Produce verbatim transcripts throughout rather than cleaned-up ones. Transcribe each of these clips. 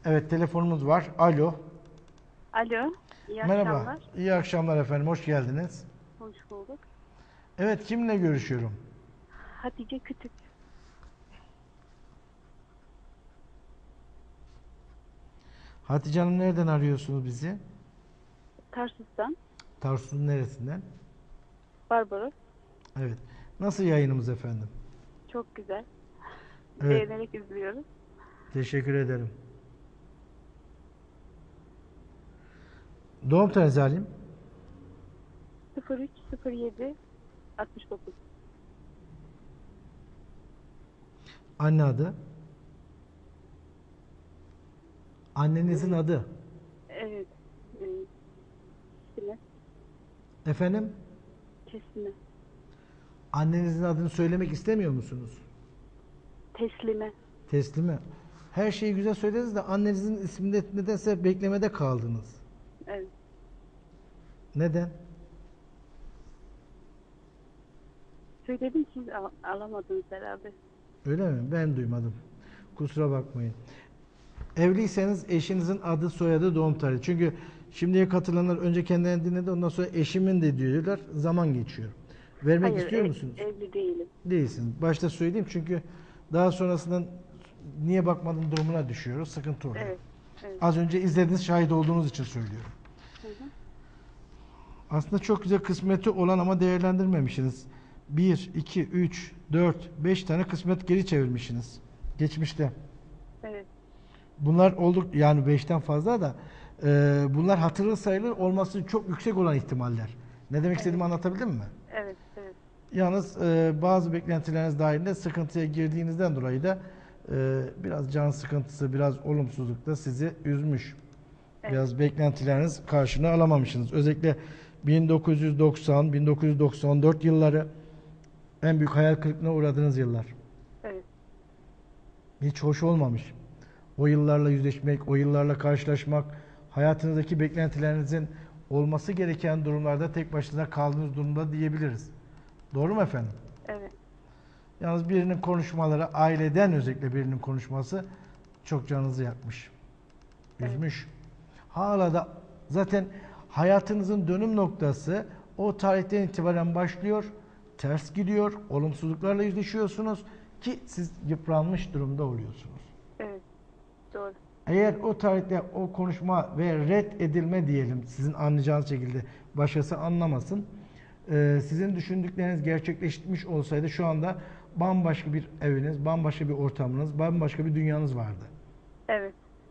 Evet, telefonumuz var. Alo. Alo, iyi Merhaba. akşamlar. İyi akşamlar efendim. Hoş geldiniz. Hoş bulduk. Evet, kimle görüşüyorum? Hatice Kütük, Hatice Hanım, nereden arıyorsunuz bizi? Tarsus'tan. Tarsus'un neresinden? Barbaros. Evet. Nasıl yayınımız efendim? Çok güzel. Evet. Beğenerek izliyoruz. Teşekkür ederim. Doğum tarihi alayım. sıfır üç sıfır yedi altmış dokuz. Anne adı. Annenizin adı. Evet. e, Teslime. Efendim? Teslime. Annenizin adını söylemek istemiyor musunuz? Teslime. Teslime. Her şeyi güzel söylediniz de annenizin isminde nedense beklemede kaldınız. Evet. Neden? Söyledim, siz al- alamadınız herhalde. Öyle mi? Ben duymadım. Kusura bakmayın. Evliyseniz eşinizin adı, soyadı, doğum tarihi. Çünkü şimdiye katılanlar önce kendilerini dinledi, ondan sonra eşimin de diyorlar. Zaman geçiyor. Vermek Hayır, istiyor ev- musunuz? evli değilim. Değilsiniz. Başta söyleyeyim, çünkü daha sonrasından niye bakmadın durumuna düşüyoruz. Sıkıntı oluyor. Evet. Evet. Az önce izlediğiniz, şahit olduğunuz için söylüyorum. Hı hı. Aslında çok güzel kısmeti olan ama değerlendirmemişsiniz. bir, iki, üç, dört, beş tane kısmet geri çevirmişsiniz. Geçmişte. Evet. Bunlar olduk, yani beşten fazla da e, bunlar hatırlı sayılır olması çok yüksek olan ihtimaller. Ne demek istediğimi Evet. anlatabildim mi? Evet. Evet. Yalnız e, bazı beklentileriniz dahilinde sıkıntıya girdiğinizden dolayı da e, biraz can sıkıntısı, biraz olumsuzluk da sizi üzmüş. Evet. Biraz beklentileriniz karşılığını alamamışsınız. Özellikle bin dokuz yüz doksan bin dokuz yüz doksan dört yılları en büyük hayal kırıklığına uğradığınız yıllar. Evet. Hiç hoş olmamış. O yıllarla yüzleşmek, o yıllarla karşılaşmak, hayatınızdaki beklentilerinizin olması gereken durumlarda tek başına kaldığınız durumda diyebiliriz. Doğru mu efendim? Evet. Yalnız birinin konuşmaları, aileden özellikle birinin konuşması çok canınızı yakmış. Evet. Üzmüş. Hala da zaten hayatınızın dönüm noktası o tarihten itibaren başlıyor, ters gidiyor, olumsuzluklarla yüzleşiyorsunuz ki siz yıpranmış durumda oluyorsunuz. Evet. Doğru. Eğer o tarihte o konuşma ve red edilme diyelim, sizin anlayacağınız şekilde başkası anlamasın, e, sizin düşündükleriniz gerçekleşmiş olsaydı şu anda bambaşka bir eviniz, bambaşka bir ortamınız, bambaşka bir dünyanız vardı. Evet.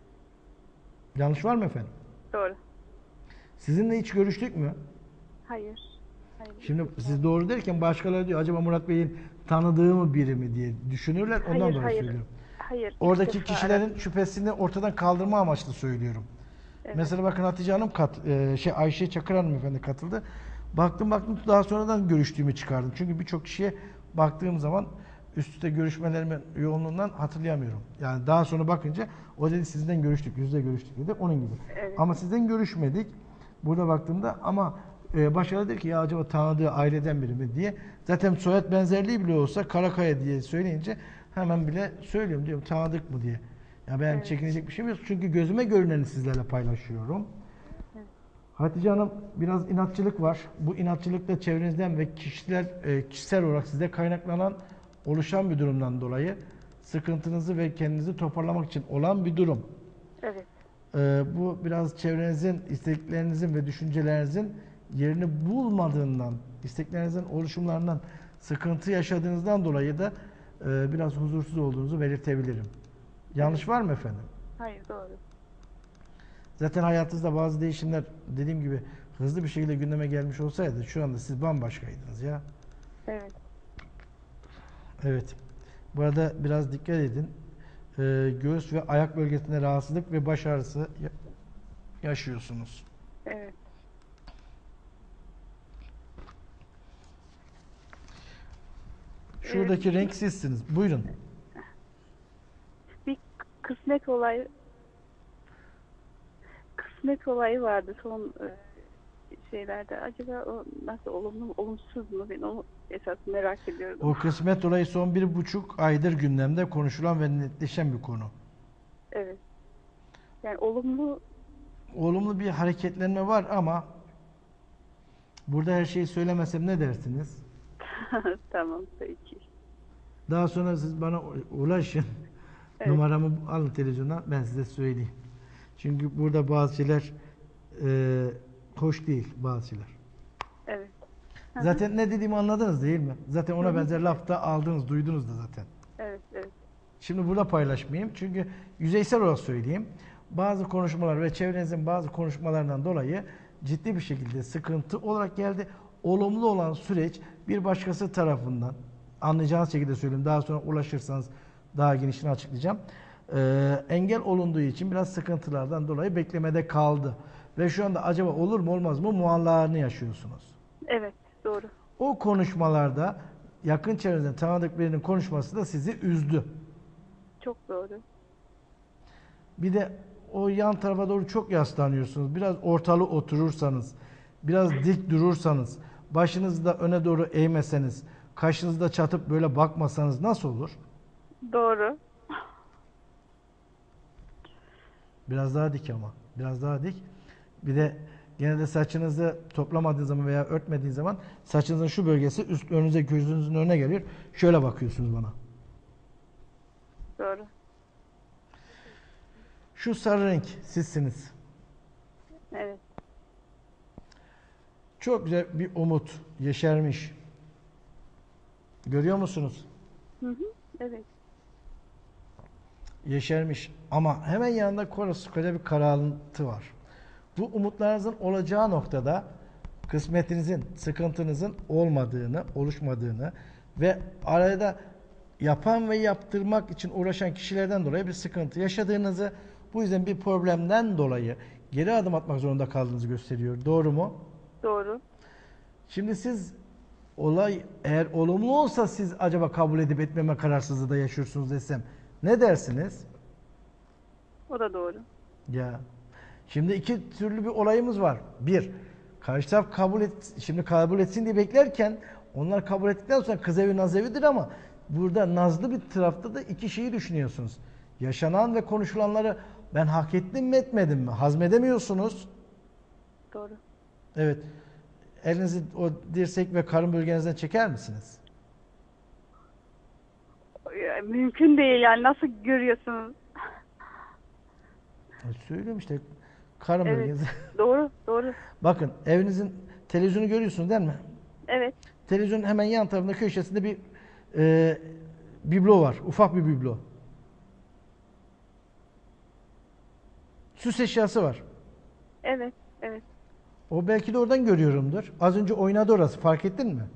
Yanlış var mı efendim? Doğru. Sizinle hiç görüştük mü? Hayır. Hayır. Şimdi siz doğru derken başkaları diyor acaba Murat Bey'in tanıdığı mı biri mi diye düşünürler. Ondan Hayır, dolayı hayır. söylüyorum. Hayır. ilk Oradaki defa kişilerin aradım. şüphesini ortadan kaldırma amaçlı söylüyorum. Evet. Mesela bakın Hatice Hanım kat, e, şey Ayşe Çakır Hanım efendi katıldı. Baktım baktım daha sonradan görüştüğümü çıkardım. Çünkü birçok kişiye baktığım zaman üst üste görüşmelerimin yoğunluğundan hatırlayamıyorum. Yani daha sonra bakınca o dedi sizden görüştük, yüzde görüştük dedi. Onun gibi. Evet. Ama sizden görüşmedik. Burada baktığımda ama e, başkaları der ki ya acaba tanıdığı aileden biri mi diye. Zaten soyad benzerliği bile olsa Karakaya diye söyleyince hemen bile söylüyorum diyorum tanıdık mı diye. Ya ben Evet. çekinecek bir şeyim yok. Çünkü gözüme görüneni sizlerle paylaşıyorum. Evet. Hatice Hanım biraz inatçılık var. Bu inatçılık da çevrenizden ve kişiler e, kişisel olarak size kaynaklanan oluşan bir durumdan dolayı sıkıntınızı ve kendinizi toparlamak için olan bir durum. Evet. Ee, bu biraz çevrenizin, isteklerinizin ve düşüncelerinizin yerini bulmadığından, isteklerinizin oluşumlarından sıkıntı yaşadığınızdan dolayı da e, biraz huzursuz olduğunuzu belirtebilirim. Yanlış Evet. var mı efendim? Hayır, doğru. Zaten hayatınızda bazı değişimler dediğim gibi hızlı bir şekilde gündeme gelmiş olsaydı şu anda siz bambaşkaydınız ya. Evet. Evet. Bu arada biraz dikkat edin. Ee, göğüs ve ayak bölgesinde rahatsızlık ve baş ağrısı ya- yaşıyorsunuz. Evet. Ee, Şuradaki bir, renk sizsiniz. Buyurun. bir kısmet olayı kısmet olayı vardı son e, şeylerde. Acaba o nasıl, olumlu mu, olumsuz mu? Ben onu esas merak ediyordum. O kısmet olayı son bir buçuk aydır gündemde konuşulan ve netleşen bir konu. Evet. Yani olumlu Olumlu bir hareketlenme var ama burada her şeyi söylemesem ne dersiniz? tamam peki. Daha sonra siz bana ulaşın. Evet, Numaramı alın televizyondan, ben size söyleyeyim. Çünkü burada bazı şeyler e, hoş değil, bazı şeyler. evet. Hı hı. Zaten ne dediğimi anladınız değil mi? Zaten Hı ona hı. benzer lafta aldınız, duydunuz da zaten. Evet, evet. Şimdi burada paylaşmayayım. Çünkü yüzeysel olarak söyleyeyim. Bazı konuşmalar ve çevrenizin bazı konuşmalarından dolayı ciddi bir şekilde sıkıntı olarak geldi. Olumlu olan süreç bir başkası tarafından, anlayacağınız şekilde söyleyeyim. Daha sonra ulaşırsanız daha genişini açıklayacağım. Ee, engel olunduğu için biraz sıkıntılardan dolayı beklemede kaldı. Ve şu anda acaba olur mu olmaz mı muallakını yaşıyorsunuz. Evet, doğru. O konuşmalarda yakın çevrenizden tanıdık birinin konuşması da sizi üzdü. Çok doğru. Bir de o yan tarafa doğru çok yaslanıyorsunuz. Biraz ortalı oturursanız, biraz dik durursanız, başınızı da öne doğru eğmeseniz, kaşınızda çatıp böyle bakmasanız nasıl olur? Doğru. Biraz daha dik ama. Biraz daha dik. Bir de genelde saçınızı toplamadığınız zaman veya örtmediğiniz zaman saçınızın şu bölgesi üst önünüze, gözünüzün önüne geliyor. Şöyle bakıyorsunuz bana. Doğru. Şu sarı renk sizsiniz. Evet. Çok güzel bir umut yeşermiş. Görüyor musunuz? Hı hı. Evet. Yeşermiş. Ama hemen yanında koskoca bir karanlığı var. Bu umutlarınızın olacağı noktada kısmetinizin, sıkıntınızın olmadığını, oluşmadığını ve arada yapan ve yaptırmak için uğraşan kişilerden dolayı bir sıkıntı yaşadığınızı, bu yüzden bir problemden dolayı geri adım atmak zorunda kaldığınızı gösteriyor. Doğru mu? Doğru. Şimdi siz olay eğer olumlu olsa siz acaba kabul edip etmeme kararsızlığı da yaşıyorsunuz desem ne dersiniz? O da doğru. Ya. Şimdi iki türlü bir olayımız var. Bir, karşı taraf kabul et, şimdi kabul etsin diye beklerken onlar kabul ettikten sonra kız evi naz evidir ama burada nazlı bir tarafta da iki şeyi düşünüyorsunuz. Yaşanan ve konuşulanları ben hak ettim mi etmedim mi? Hazmedemiyorsunuz. Doğru. Evet. Elinizi o dirsek ve karın bölgenizden çeker misiniz? Ya, mümkün değil yani. Nasıl görüyorsunuz? E, söylüyorum işte karın Evet. bölgenizi. Doğru. Doğru. Bakın evinizin televizyonu görüyorsunuz değil mi? Evet. Televizyonun hemen yan tarafında köşesinde bir e, biblo var. Ufak bir biblo. Süs eşyası var. Evet. Evet. O belki de oradan görüyorumdur. Az önce oynadı orası. Fark ettin mi?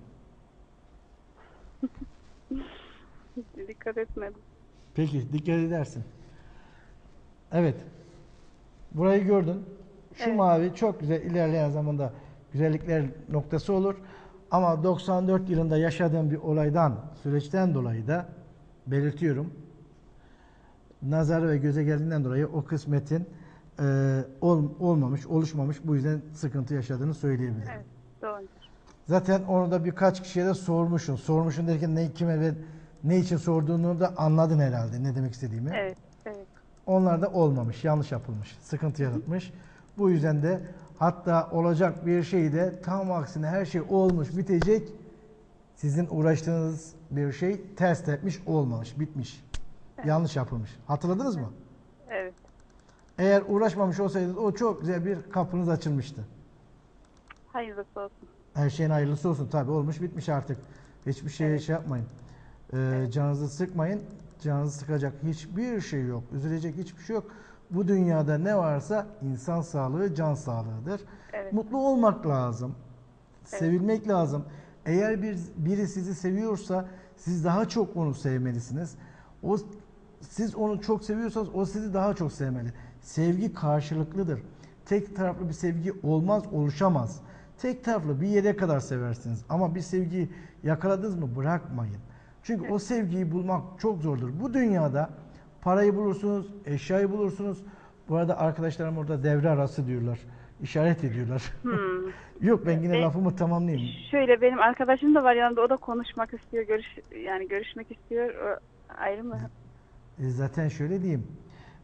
Dikkat etmedim. Peki dikkat edersin. Evet. Burayı gördün. Şu Evet. mavi çok güzel ilerleyen zamanda güzellikler noktası olur. Ama doksan dört yılında yaşadığım bir olaydan, süreçten dolayı da belirtiyorum. Nazar ve göze geldiğinden dolayı o kısmetin e, ol, olmamış, oluşmamış. Bu yüzden sıkıntı yaşadığını söyleyebilirim. Evet. Doğru. Zaten onu da birkaç kişiye de sormuşsun. Sormuşsun derken ne kime ve ne için sorduğunu da anladın herhalde ne demek istediğimi. Evet. Evet. Onlar da olmamış, yanlış yapılmış, sıkıntı yaratmış. Bu yüzden de hatta olacak bir şey de tam aksine her şey olmuş, bitecek. Sizin uğraştığınız bir şey ters tepmiş, olmamış, bitmiş. Evet. Yanlış yapılmış. Hatırladınız mı? Evet. Eğer uğraşmamış olsaydınız o çok güzel bir kapınız açılmıştı. Hayırlısı olsun. Her şeyin hayırlısı olsun. Tabii olmuş, bitmiş artık. Hiçbir şeye Evet. şey yapmayın. Ee, Evet. Canınızı sıkmayın. Canınızı sıkacak hiçbir şey yok. Üzülecek hiçbir şey yok. Bu dünyada ne varsa insan sağlığı can sağlığıdır. Evet. Mutlu olmak lazım. Evet. Sevilmek lazım. Eğer bir biri sizi seviyorsa siz daha çok onu sevmelisiniz. O siz onu çok seviyorsanız o sizi daha çok sevmeli. Sevgi karşılıklıdır. Tek taraflı bir sevgi olmaz, oluşamaz. Tek taraflı bir yere kadar seversiniz. Ama bir sevgiyi yakaladınız mı bırakmayın. Çünkü Evet. o sevgiyi bulmak çok zordur. Bu dünyada parayı bulursunuz, eşyayı bulursunuz. Bu arada arkadaşlarım orada devre arası diyorlar. İşaret ediyorlar. Hmm. Yok ben yine Ve- lafımı tamamlayayım. Şöyle benim arkadaşım da var yanında, o da konuşmak istiyor, görüş yani görüşmek istiyor. O ayrı mı? E zaten şöyle diyeyim.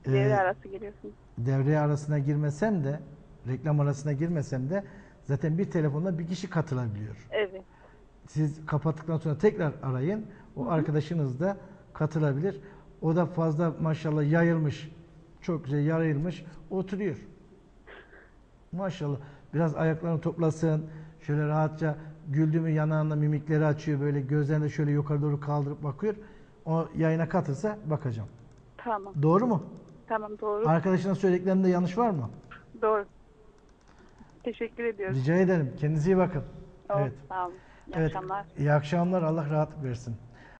Devre Ee, arası geliyorsunuz. Devre arasına girmesem de, reklam arasına girmesem de zaten bir telefonla bir kişi katılabiliyor. Evet. Siz kapattıktan sonra tekrar arayın. O Hı hı. arkadaşınız da katılabilir. O da fazla maşallah yayılmış. Çok güzel yayılmış. Oturuyor. Maşallah. Biraz ayaklarını toplasın. Şöyle rahatça güldü mü yanağında mimikleri açıyor. Böyle gözlerini şöyle yukarı doğru kaldırıp bakıyor. O yayına katılsa bakacağım. Tamam. Doğru mu? Tamam, doğru. Arkadaşının söylediklerinde yanlış var mı? Doğru. Teşekkür ediyoruz. Rica ederim. Kendinize iyi bakın. Oldu, Evet. sağ olun. İyi Evet. akşamlar. İyi akşamlar. Allah rahatlık versin.